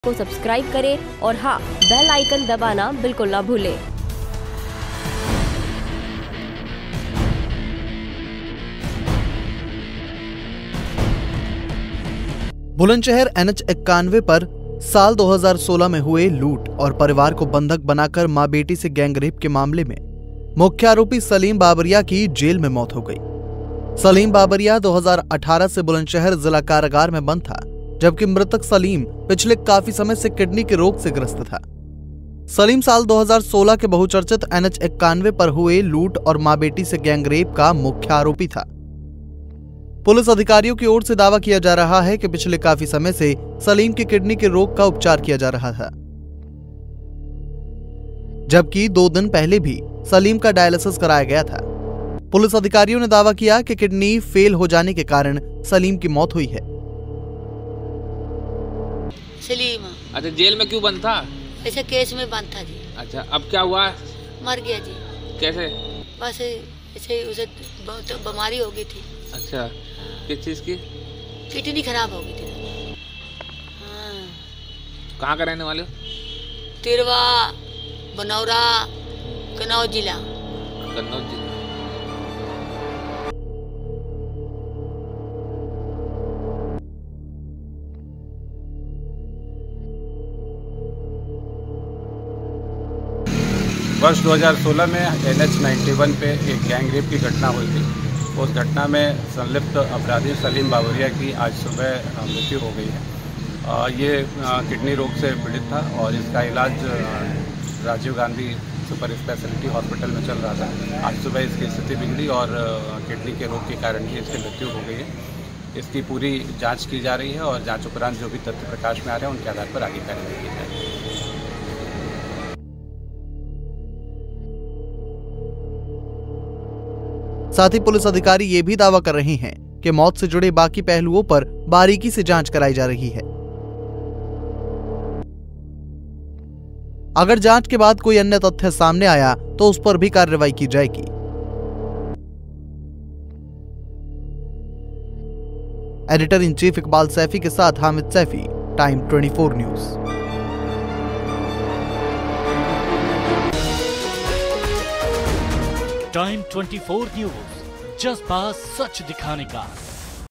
को सब्सक्राइब करें और हाँ, बेल आइकन दबाना बिल्कुल ना भूलें। बुलंदशहर NH 91 पर साल 2016 में हुए लूट और परिवार को बंधक बनाकर मां बेटी से गैंगरेप के मामले में मुख्य आरोपी सलीम बाबरिया की जेल में मौत हो गई। सलीम बाबरिया 2018 से बुलंदशहर जिला कारागार में बंद था, जबकि मृतक सलीम पिछले काफी समय से किडनी के रोग से ग्रस्त था। सलीम साल 2016 के बहुचर्चित NH 91 पर हुए लूट और मां बेटी से गैंगरेप का मुख्य आरोपी था। पुलिस अधिकारियों की ओर से दावा किया जा रहा है कि पिछले काफी समय से सलीम के किडनी के रोग का उपचार किया जा रहा था, जबकि 2 दिन पहले भी सलीम का डायलिसिस कराया गया था। पुलिस अधिकारियों ने दावा किया कि किडनी फेल हो जाने के कारण सलीम की मौत हुई है। सलीम अच्छा, जेल में क्यों बंद था? ऐसे केस में बंद था जी। अच्छा, अब क्या हुआ? मर गया जी। कैसे? बस ऐसे उसे बहुत बीमारी हो गई थी। अच्छा, किस चीज की? किडनी खराब हो गई थी। हाँ। कहाँ का रहने वाले हो? तिरवा, बनौरा, कन्नौज जिला। कन्नौज जिला। वर्ष 2016 में NH 91 पे एक गैंगरेप की घटना हुई थी। उस घटना में संलिप्त अपराधी सलीम बाबरिया की आज सुबह मृत्यु हो गई है। ये किडनी रोग से पीड़ित था और इसका इलाज Rajiv Gandhi super speciality hospital में चल रहा था। आज सुबह इसकी स्थिति बिगड़ी और किडनी के रोग के कारण ही इसकी मृत्यु हो गई है। इसकी पूरी जांच की जा रही है और जांच उपरांत जो भी तथ्य प्रकाश में आ रहे हैं उनके आधार पर आगे कार्रवाई की जाएगी। साथ ही पुलिस अधिकारी ये भी दावा कर रहे हैं कि मौत से जुड़े बाकी पहलुओं पर बारीकी से जांच कराई जा रही है। अगर जांच के बाद कोई अन्य तथ्य सामने आया तो उस पर भी कार्रवाई की जाएगी। Editor in chief Iqbal Saifi के साथ Hamid Saifi, time 24 news. Time 24 news, जज्बा सच दिखाने का।